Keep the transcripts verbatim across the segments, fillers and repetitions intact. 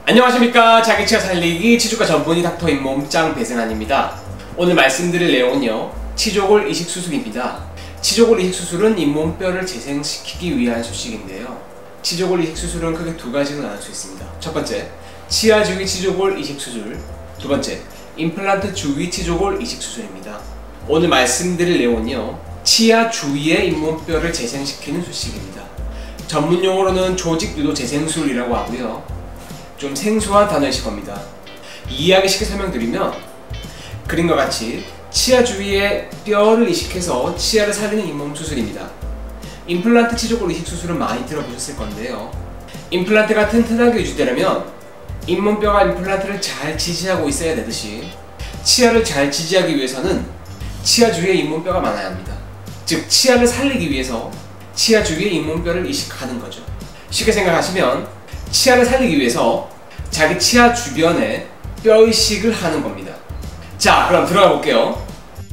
안녕하십니까. 자기 치아 살리기 치주과 전문의 닥터인 몸짱 배승환입니다. 오늘 말씀드릴 내용은요, 치조골 이식 수술입니다. 치조골 이식 수술은 잇몸뼈를 재생시키기 위한 수식인데요, 치조골 이식 수술은 크게 두 가지로 나눌 수 있습니다. 첫 번째, 치아 주위 치조골 이식 수술. 두 번째, 임플란트 주위 치조골 이식 수술입니다. 오늘 말씀드릴 내용은요, 치아 주위의 잇몸뼈를 재생시키는 수식입니다. 전문 용어로는 조직 유도 재생술이라고 하고요, 좀 생소한 단어이실 겁니다. 이해하기 쉽게 설명드리면 그림과 같이 치아 주위에 뼈를 이식해서 치아를 살리는 잇몸 수술입니다. 임플란트 치조골 이식 수술은 많이 들어보셨을 건데요, 임플란트가 튼튼하게 유지되려면 잇몸뼈가 임플란트를 잘 지지하고 있어야 되듯이 치아를 잘 지지하기 위해서는 치아 주위에 잇몸뼈가 많아야 합니다. 즉, 치아를 살리기 위해서 치아 주위에 잇몸뼈를 이식하는 거죠. 쉽게 생각하시면 치아를 살리기 위해서 자기 치아 주변에 뼈 이식을 하는 겁니다. 자, 그럼 들어가 볼게요.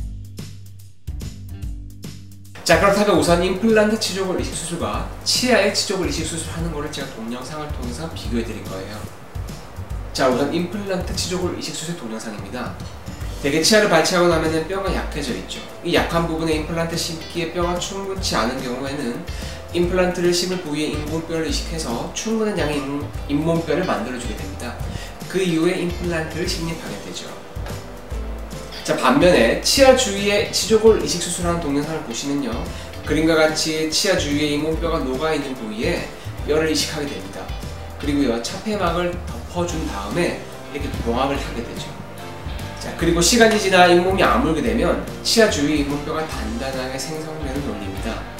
자, 그렇다면 우선 임플란트 치조골 이식 수술과 치아의 치조골 이식 수술하는 거를 제가 동영상을 통해서 비교해 드릴 거예요. 자, 우선 임플란트 치조골 이식 수술 동영상입니다. 대개 치아를 발치하고 나면 뼈가 약해져 있죠. 이 약한 부분에 임플란트 심기에 뼈가 충분치 않은 경우에는 임플란트를 심을 부위에 잇몸뼈를 이식해서 충분한 양의 잇몸뼈를 만들어주게 됩니다. 그 이후에 임플란트를 식립하게 되죠. 자, 반면에 치아 주위에 치조골 이식 수술하는 동영상을 보시면요, 그림과 같이 치아 주위에 잇몸뼈가 녹아있는 부위에 뼈를 이식하게 됩니다. 그리고요, 차폐막을 덮어준 다음에 이렇게 봉합을 하게 되죠. 자, 그리고 시간이 지나 잇몸이 아물게 되면 치아 주위 잇몸뼈가 단단하게 생성되는 논리입니다.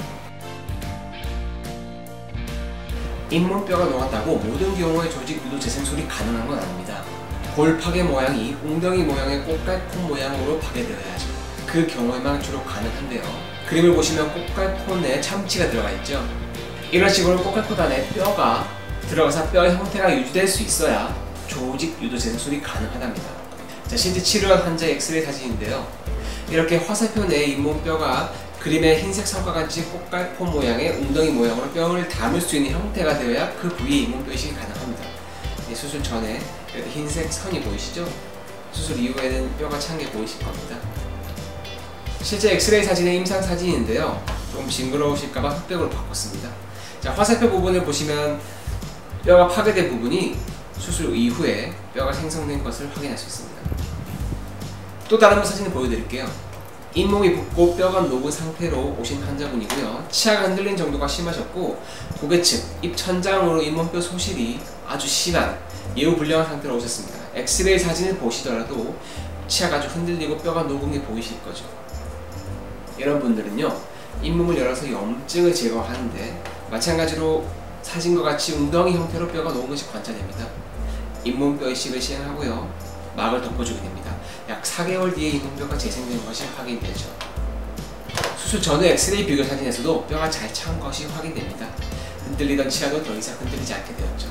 잇몸뼈가 녹았다고 모든 경우에 조직 유도 재생술이 가능한 건 아닙니다. 볼 파괴 모양이 웅덩이 모양의 꽃갈콘 모양으로 파괴되어야죠. 그 경우에만 주로 가능한데요, 그림을 보시면 꽃갈콘에 참치가 들어가 있죠. 이런 식으로 꽃갈콘 안에 뼈가 들어가서 뼈의 형태가 유지될 수 있어야 조직 유도 재생술이 가능하답니다. 자, 실제 치료한 환자의 엑스레이 사진인데요, 이렇게 화살표 내에 잇몸뼈가 그림의 흰색 선과 같이 꽃갈콘 모양의 웅덩이 모양으로 뼈를 담을 수 있는 형태가 되어야 그 부위에 잇몸뼈 이식이 가능합니다. 수술 전에 이렇게 흰색 선이 보이시죠? 수술 이후에는 뼈가 찬 게 보이실 겁니다. 실제 엑스레이 사진의 임상 사진인데요, 조금 징그러우실까봐 흑백으로 바꿨습니다. 자, 화살표 부분을 보시면 뼈가 파괴된 부분이 수술 이후에 뼈가 생성된 것을 확인할 수 있습니다. 또 다른 사진을 보여드릴게요. 잇몸이 붓고 뼈가 녹은 상태로 오신 환자분이고요, 치아가 흔들린 정도가 심하셨고 고개측, 입 천장으로 잇몸뼈 소실이 아주 심한 예후 불량한 상태로 오셨습니다. 엑스레이 사진을 보시더라도 치아가 아주 흔들리고 뼈가 녹은 게 보이실 거죠. 이런 분들은요, 잇몸을 열어서 염증을 제거하는데 마찬가지로 사진과 같이 웅덩이 형태로 뼈가 녹은 것이 관찰됩니다. 잇몸뼈 이식을 시행하고요, 막을 덮어주게 됩니다. 약 사 개월 뒤에 잇몸뼈가 재생된 것이 확인되죠. 수술 전후 엑스레이 비교 사진에서도 뼈가 잘 찬 것이 확인됩니다. 흔들리던 치아도 더 이상 흔들리지 않게 되었죠.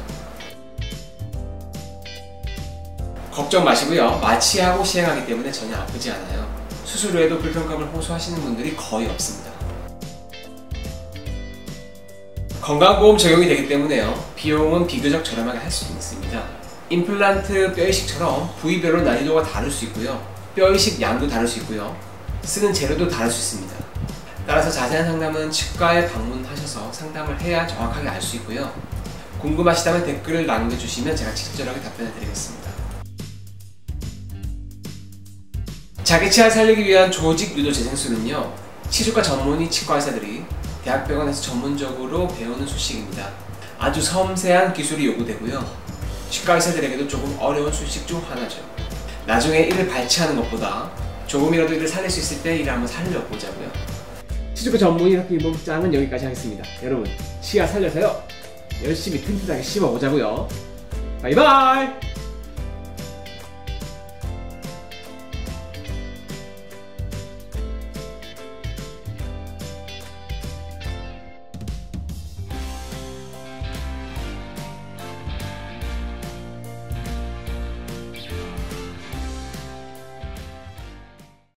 걱정 마시고요, 마취하고 시행하기 때문에 전혀 아프지 않아요. 수술 후에도 불편감을 호소하시는 분들이 거의 없습니다. 건강보험 적용이 되기 때문에요, 비용은 비교적 저렴하게 할 수 있습니다. 임플란트 뼈이식처럼 부위별로 난이도가 다를 수 있고요, 뼈이식 양도 다를 수 있고요, 쓰는 재료도 다를 수 있습니다. 따라서 자세한 상담은 치과에 방문하셔서 상담을 해야 정확하게 알 수 있고요, 궁금하시다면 댓글을 남겨주시면 제가 친절하게 답변해 드리겠습니다. 자기 치아 살리기 위한 조직 유도 재생술은요, 치주과 전문의 치과 의사들이 대학병원에서 전문적으로 배우는 수식입니다. 아주 섬세한 기술이 요구되고요, 치과 의사들에게도 조금 어려운 수식 중 하나죠. 나중에 이를 발치하는 것보다 조금이라도 이를 살릴 수 있을 때 이를 한번 살려보자고요. 치주과 전문의 닥터 몸짱은 여기까지 하겠습니다. 여러분, 치아 살려서요, 열심히 튼튼하게 씹어보자고요. 바이바이!